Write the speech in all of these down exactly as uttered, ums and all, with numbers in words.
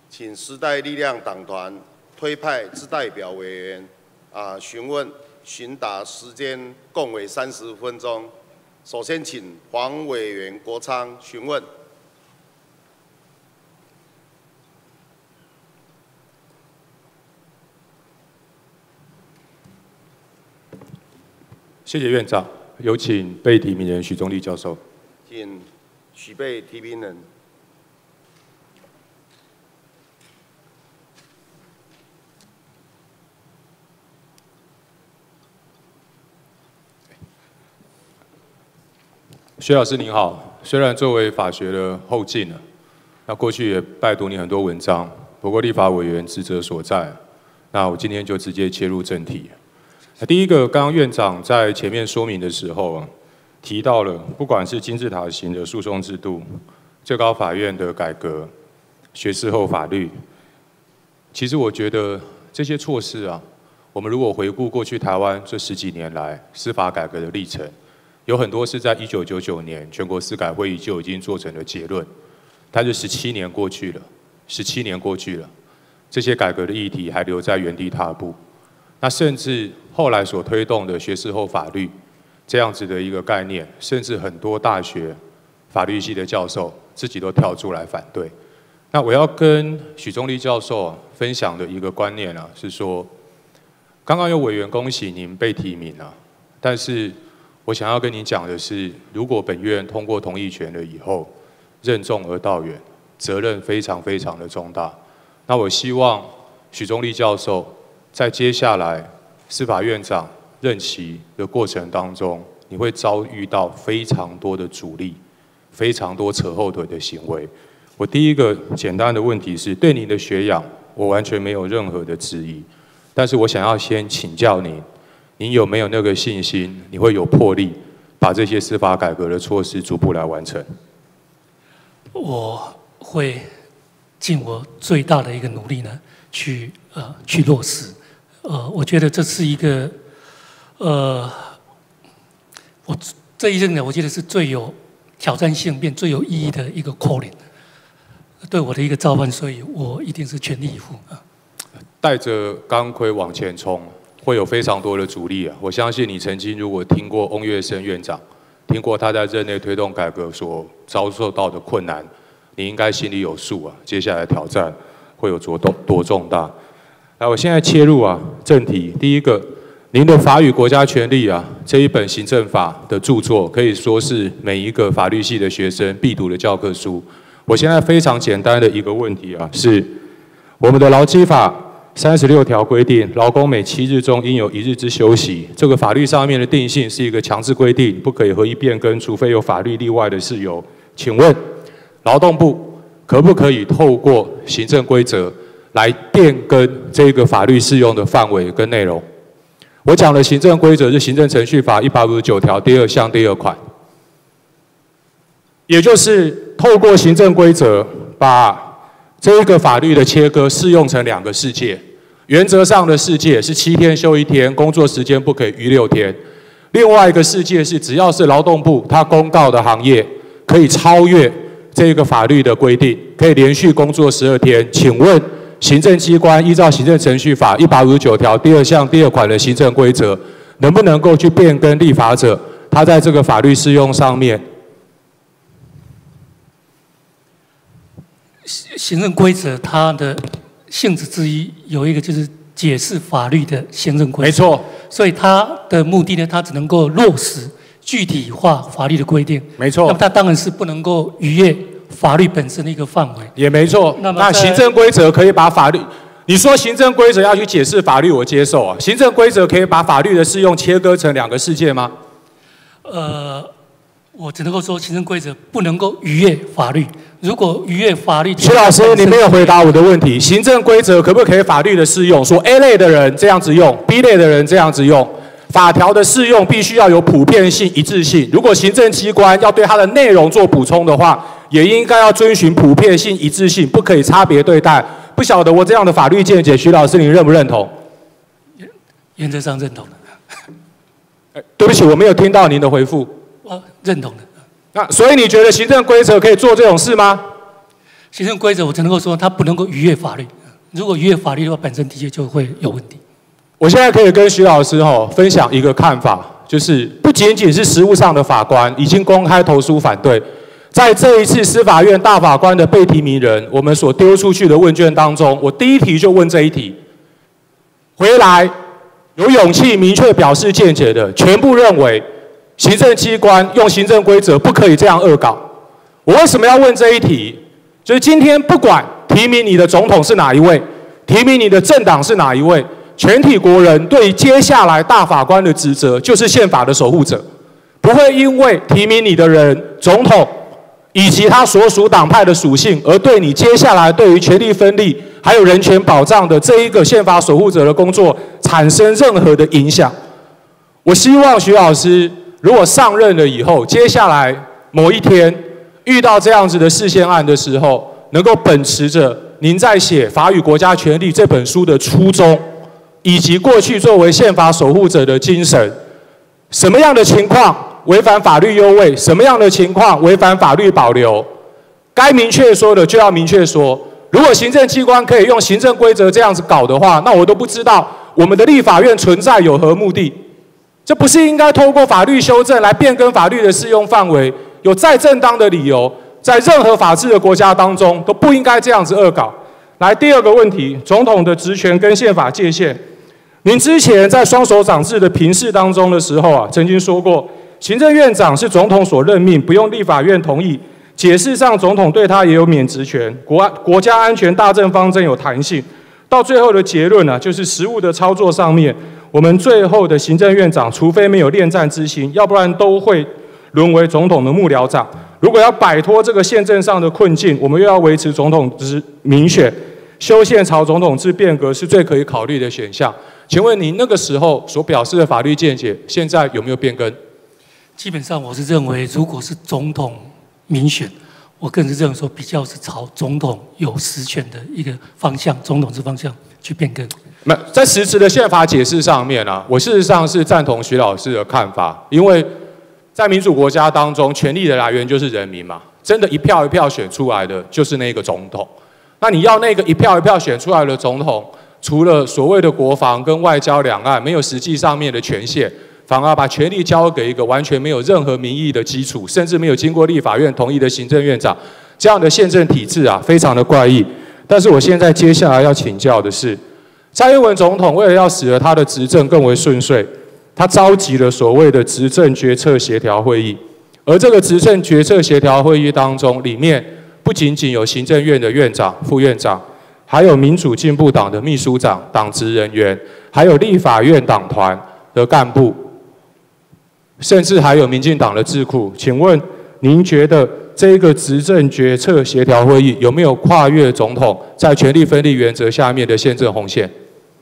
请时代力量党团推派之代表委员啊询问，询答时间共为三十分钟。首先，请黄委员国昌询问。 谢谢院长，有请被提名人许宗力教授。 请许被提名人。 薛老师您好，虽然作为法学的后进了，那过去也拜读你很多文章，不过立法委员职责所在，那我今天就直接切入正题。那第一个，刚刚院长在前面说明的时候啊，提到了不管是金字塔型的诉讼制度、最高法院的改革、学士后法律，其实我觉得这些措施啊，我们如果回顾过去台湾这十几年来司法改革的历程，有很多是在一九九九年全国司改会议就已经做成了结论，但是十七年过去了，十七年过去了，这些改革的议题还留在原地踏步。那甚至后来所推动的学士后法律这样子的一个概念，甚至很多大学法律系的教授自己都跳出来反对。那我要跟许宗力教授分享的一个观念啊，是说，刚刚有委员恭喜您被提名啊，但是我想要跟你讲的是，如果本院通过同意权了以后，任重而道远，责任非常非常的重大。那我希望许宗力教授在接下来司法院长任期的过程当中，你会遭遇到非常多的阻力，非常多扯后腿的行为。我第一个简单的问题是，对您的学养，我完全没有任何的质疑，但是我想要先请教您。您有没有那个信心？你会有魄力，把这些司法改革的措施逐步来完成？ 我会尽我最大的一个努力呢，去呃去落实。呃，我觉得这是一个呃，我这一任呢，我觉得是最有挑战性、并最有意义的一个 calling， 对我的一个召唤，所以我一定是全力以赴啊。 带着钢盔往前冲。会有非常多的阻力啊！我相信你曾经如果听过翁岳生院长，听过他在任内推动改革所遭受到的困难，你应该心里有数啊。接下来挑战会有多多多重大？来，我现在切入啊正题。第一个，您的《法与国家权力》啊这一本行政法的著作，可以说是每一个法律系的学生必读的教科书。我现在非常简单的一个问题啊，是我们的劳基法三十六条规定，劳工每七日中应有一日之休息。这个法律上面的定性是一个强制规定，不可以合意变更，除非有法律例外的事由。请问，劳动部可不可以透过行政规则来变更这个法律适用的范围跟内容？我讲的行政规则是行政程序法一百五十九条第二项第二款，也就是透过行政规则把这一个法律的切割适用成两个世界，原则上的世界是七天休一天，工作时间不可以逾六天。另外一个世界是，只要是劳动部它公告的行业，可以超越这个法律的规定，可以连续工作十二天。请问行政机关依照行政程序法一百五十九条第二项第二款的行政规则，能不能够去变更立法者他在这个法律适用上面？ 行政规则它的性质之一有一个就是解释法律的行政规则， 没错。 所以它的目的呢，它只能够落实具体化法律的规定， 没错。 那么它当然是不能够逾越法律本身的一个范围， 也没错。 那么那行政规则可以把法律，你说行政规则要去解释法律，我接受啊。行政规则可以把法律的适用切割成两个世界吗？ 呃。我只能够说，行政规则不能够逾越法律。如果逾越法律， 徐老师，你没有回答我的问题。行政规则可不可以法律的适用？说 A 类的人这样子用 ，B 类的人这样子用。法条的适用必须要有普遍性、一致性。如果行政机关要对它的内容做补充的话，也应该要遵循普遍性、一致性，不可以差别对待。不晓得我这样的法律见解，徐老师您认不认同？ 原则上认同的。对不起，我没有听到您的回复。 认同的。 那所以你觉得行政规则可以做这种事吗？ 行政规则我只能够说它不能够逾越法律，如果逾越法律的话，本身的确就会有问题。 我现在可以跟徐老师吼分享一个看法，就是不仅仅是实务上的法官已经公开投诉反对，在这一次司法院大法官的被提名人，我们所丢出去的问卷当中，我第一题就问这一题，回来有勇气明确表示见解的，全部认为行政机关用行政规则不可以这样恶搞。我为什么要问这一题？就是今天不管提名你的总统是哪一位，提名你的政党是哪一位，全体国人对于接下来大法官的职责就是宪法的守护者，不会因为提名你的人总统以及他所属党派的属性，而对你接下来对于权力分立还有人权保障的这一个宪法守护者的工作产生任何的影响。我希望徐老师如果上任了以后，接下来某一天遇到这样子的释宪案的时候，能够秉持着您在写《法与国家权力》这本书的初衷，以及过去作为宪法守护者的精神，什么样的情况违反法律优位，什么样的情况违反法律保留，该明确说的就要明确说。如果行政机关可以用行政规则这样子搞的话，那我都不知道我们的立法院存在有何目的。这不是应该透过法律修正来变更法律的适用范围，有再正当的理由，在任何法治的国家当中都不应该这样子恶搞。来，第二个问题，总统的职权跟宪法界限。您之前在双手掌制的评示当中的时候啊，曾经说过，行政院长是总统所任命，不用立法院同意。解释上，总统对他也有免职权，国安国家安全大政方针有弹性。到最后的结论呢、啊，就是实务的操作上面，我们最后的行政院长，除非没有恋战之心，要不然都会沦为总统的幕僚长。如果要摆脱这个宪政上的困境，我们又要维持总统之民选，修宪朝总统制变革是最可以考虑的选项。请问您那个时候所表示的法律见解，现在有没有变更？ 基本上我是认为，如果是总统民选，我个人是认为说比较是朝总统有实权的一个方向，总统制方向去变更。 那在实质的宪法解释上面啊，我事实上是赞同徐老师的看法，因为在民主国家当中，权力的来源就是人民嘛，真的一票一票选出来的就是那个总统。那你要那个一票一票选出来的总统，除了所谓的国防跟外交两岸没有实际上面的权限，反而把权力交给一个完全没有任何民意的基础，甚至没有经过立法院同意的行政院长，这样的宪政体制啊，非常的怪异。但是我现在接下来要请教的是，蔡英文总统为了要使得他的执政更为顺遂，他召集了所谓的执政决策协调会议，而这个执政决策协调会议当中，里面不仅仅有行政院的院长、副院长，还有民主进步党的秘书长、党职人员，还有立法院党团的干部，甚至还有民进党的智库。请问您觉得这个执政决策协调会议有没有跨越总统在权力分立原则下面的宪政红线？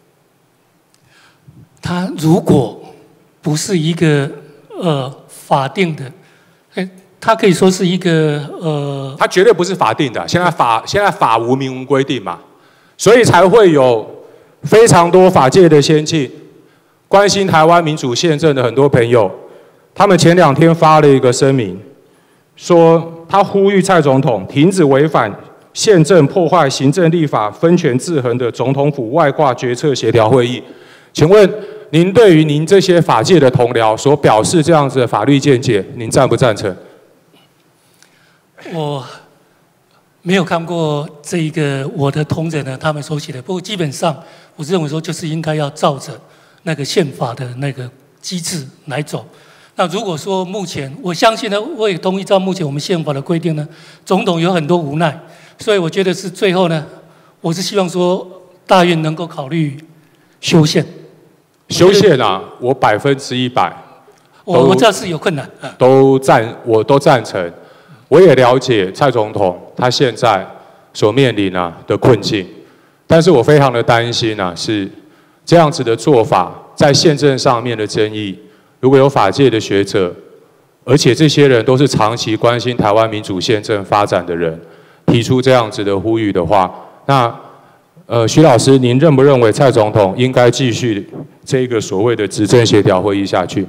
它如果不是一个呃法定的，哎，它可以说是一个呃， 它绝对不是法定的。现在法现在法无明文规定嘛，所以才会有非常多法界的先进关心台湾民主宪政的很多朋友，他们前两天发了一个声明，说他呼吁蔡总统停止违反宪政、破坏行政立法分权制衡的总统府外挂决策协调会议。请问您对于您这些法界的同僚所表示这样子的法律见解，您赞不赞成？ 我没有看过这一个我的同仁呢，他们所写的。不过基本上，我认为说就是应该要照着那个宪法的那个机制来走。那如果说目前，我相信呢，我也同意照目前我们宪法的规定呢，总统有很多无奈，所以我觉得是最后呢，我是希望说大院能够考虑修宪。 修宪啊，我百分之一百， 我我知道是有困难， 都赞，我都赞成。我也了解蔡总统他现在所面临啊的困境，但是我非常的担心啊，是这样子的做法在宪政上面的争议，如果有法界的学者，而且这些人都是长期关心台湾民主宪政发展的人，提出这样子的呼吁的话，那呃，徐老师，您认不认为蔡总统应该继续这个所谓的执政协调会议下去？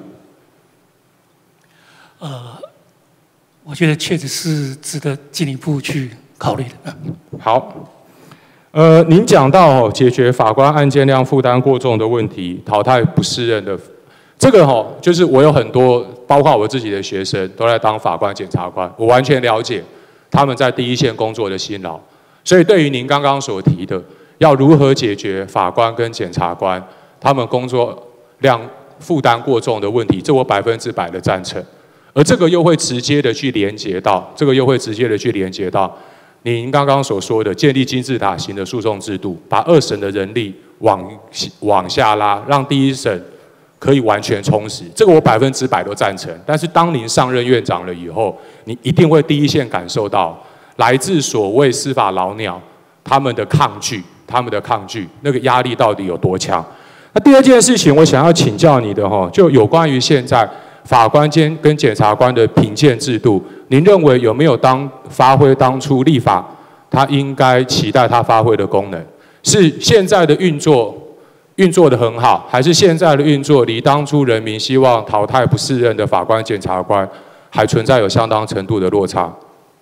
呃，我觉得确实是值得进一步去考虑的。 好，呃，您讲到哦，解决法官案件量负担过重的问题，淘汰不适任的，这个哦，就是我有很多，包括我自己的学生都在当法官、检察官，我完全了解他们在第一线工作的辛劳。所以，对于您刚刚所提的，要如何解决法官跟检察官他们工作量负担过重的问题，这我百分之百的赞成。而这个又会直接的去连接到，这个又会直接的去连接到您刚刚所说的建立金字塔型的诉讼制度，把二审的人力往往下拉，让第一审可以完全充实，这个我百分之百都赞成。但是当您上任院长了以后，你一定会第一线感受到来自所谓司法老鸟他们的抗拒，他们的抗拒，那个压力到底有多强？那第二件事情，我想要请教你的哈，就有关于现在法官监跟检察官的评鉴制度，您认为有没有当发挥当初立法他应该期待他发挥的功能？是现在的运作运作的很好，还是现在的运作离当初人民希望淘汰不适任的法官、检察官还存在有相当程度的落差？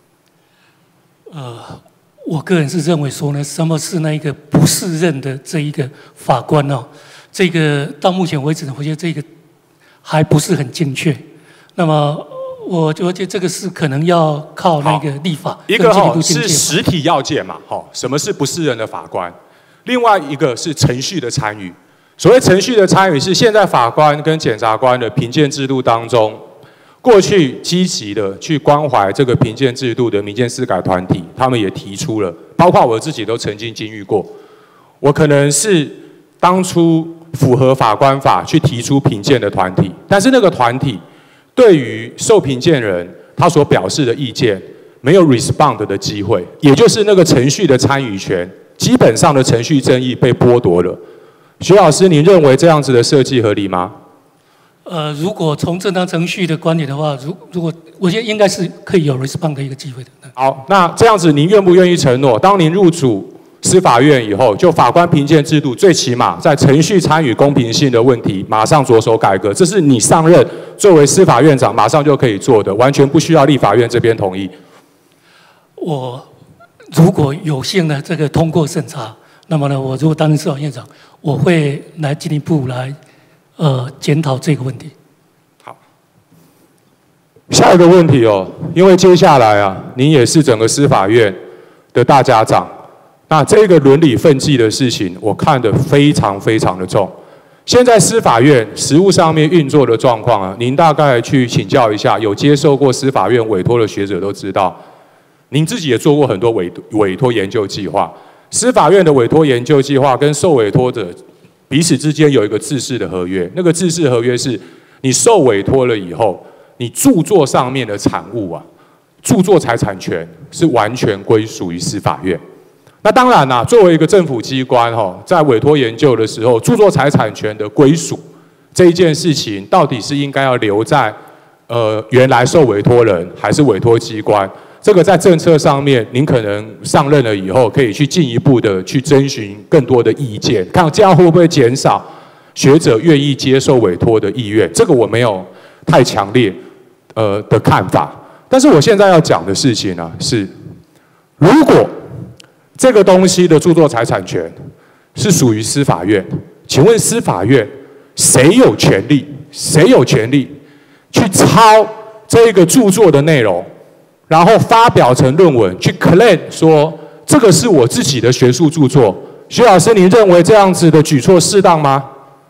呃，我个人是认为说呢，什么是那一个不适任的这一个法官哦？这个到目前为止呢，我觉得这个还不是很精确。那么，我觉得这个是可能要靠那个立法一个哈是实体要件嘛，哈，什么是不适任的法官？另外一个是程序的参与。所谓程序的参与，是现在法官跟检察官的评鉴制度当中，过去积极的去关怀这个评鉴制度的民间司改团体，他们也提出了，包括我自己都曾经经历过。我可能是当初符合法官法去提出评鉴的团体，但是那个团体对于受评鉴人他所表示的意见没有 respond 的机会，也就是那个程序的参与权，基本上的程序正义被剥夺了。徐老师，您认为这样子的设计合理吗？ 呃，如果从正当程序的观点的话，如如果我觉得应该是可以有 respond 的一个机会的。 好，那这样子您愿不愿意承诺，当您入主司法院以后，就法官评鉴制度，最起码在程序参与公平性的问题，马上着手改革，这是你上任作为司法院长马上就可以做的，完全不需要立法院这边同意。 我如果有幸呢，这个通过审查，那么呢，我如果担任司法院长，我会来进一步来呃检讨这个问题。 好，下一个问题哦，因为接下来啊，您也是整个司法院的大家长。那这个伦理分际的事情，我看得非常非常的重。现在司法院实务上面运作的状况啊，您大概去请教一下，有接受过司法院委托的学者都知道，您自己也做过很多委委托研究计划。司法院的委托研究计划跟受委托者彼此之间有一个制式的合约，那个制式合约是，你受委托了以后，你著作上面的产物啊，著作财产权是完全归属于司法院。那当然啦、啊，作为一个政府机关哈，在委托研究的时候，著作财产权的归属这一件事情，到底是应该要留在呃原来受委托人，还是委托机关？这个在政策上面，您可能上任了以后，可以去进一步的去征询更多的意见，看这样会不会减少学者愿意接受委托的意愿。这个我没有太强烈呃的看法。但是我现在要讲的事情呢、啊、是，如果这个东西的著作财产权是属于司法院，请问司法院谁有权利？谁有权利去抄这个著作的内容，然后发表成论文，去 claim 说这个是我自己的学术著作？徐老师，您认为这样子的举措适当吗？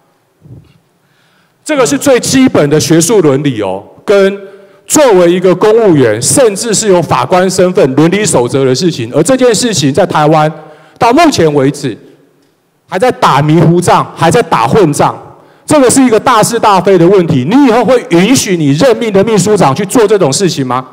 这个是最基本的学术伦理哦，跟作为一个公务员，甚至是有法官身份、伦理守则的事情，而这件事情在台湾到目前为止还在打迷糊仗，还在打混仗，这个是一个大是大非的问题。你以后会允许你任命的秘书长去做这种事情吗？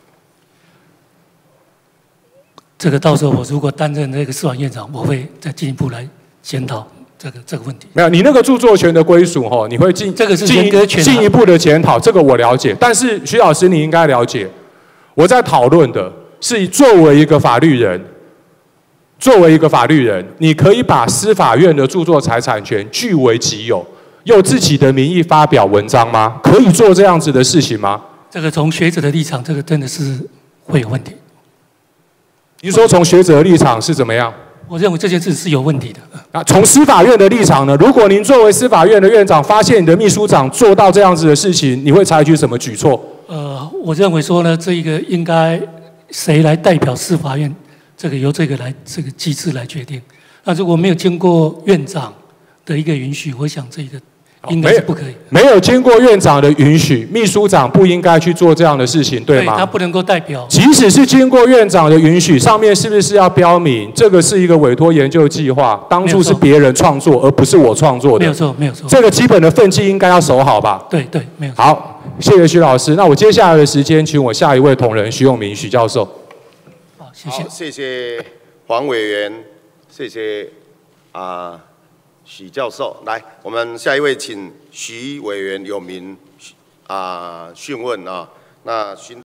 这个到时候我如果担任这个司法院长，我会再进一步来检讨这个这个问题。 没有，你那个著作权的归属哈，你会进这个是人格权进一步的检讨，这个我了解。但是徐老师，你应该了解，我在讨论的是作为一个法律人，作为一个法律人，你可以把司法院的著作财产权据为己有，用自己的名义发表文章吗？可以做这样子的事情吗？ 这个从学者的立场，这个真的是会有问题。 您说从学者的立场是怎么样？ 我认为这件事是有问题的。 啊，从司法院的立场呢？如果您作为司法院的院长，发现你的秘书长做到这样子的事情，你会采取什么举措？ 呃，我认为说呢，这一个应该谁来代表司法院，这个由这个来这个机制来决定。那如果没有经过院长的一个允许，我想这个应该是不可以。 没有经过院长的允许，秘书长不应该去做这样的事情，对吗？ 对，他不能够代表。 即使是经过院长的允许，上面是不是要标明这个是一个委托研究计划，当初是别人创作，而不是我创作的？ 没有错，没有错。 这个基本的分际应该要守好吧？ 对对，没有错。 好，谢谢徐老师。那我接下来的时间，请我下一位同仁徐永明徐教授。 好，谢谢。 好，谢谢黄委员，谢谢啊。许教授，来，我们下一位请徐委员有名啊讯问啊，那询。